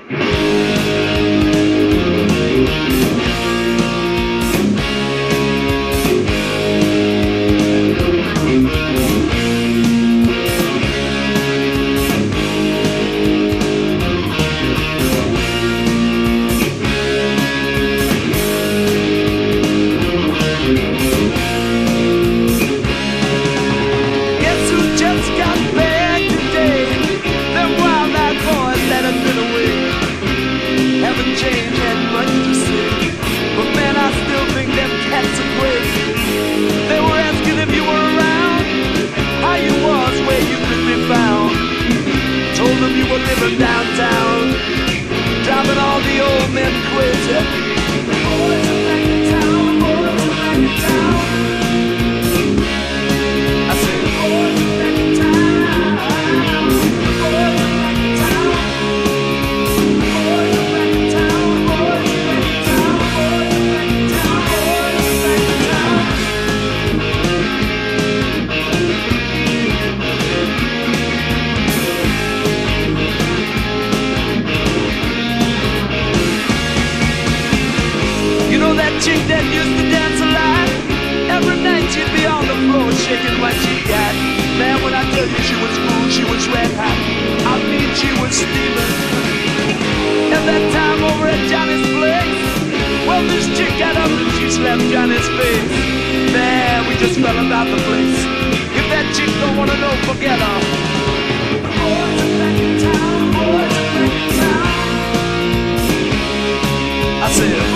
Downtown, driving all the old men crazy. The boys are back in town, the boys are back in town. I said, the boys are back in town, the boys are back in town. The boys are back in town, the boys are back in town, the boys are back in town, the boys are back in town. Chick that used to dance a lot. Every night she'd be on the floor shaking what she got. Man, when I tell you she was cool, she was red hot. I mean, she was steaming. At that time over at Johnny's place, well, this chick got up and she slapped Johnny's face. Man, we just fell about the place. If that chick don't wanna know, forget her. The boys are back in town, the boys are back in town. I said,